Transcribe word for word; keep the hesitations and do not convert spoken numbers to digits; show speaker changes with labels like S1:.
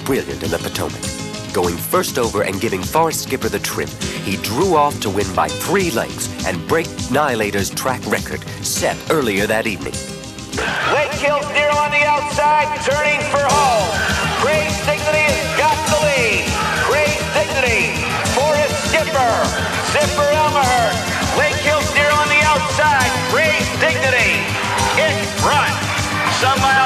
S1: brilliant in the Potomac. Going first over and giving Forest Skipper the trip, he drew off to win by three lengths and break Annihilator's track record set earlier that evening.
S2: Lake Hill Zero on the outside, turning for home. Craig's Dignity has got the lead. Craig's Dignity, Forest Skipper, Zipper Elmerhurt. Lake Hill Zero on the outside, Craig's Dignity in front. Some mile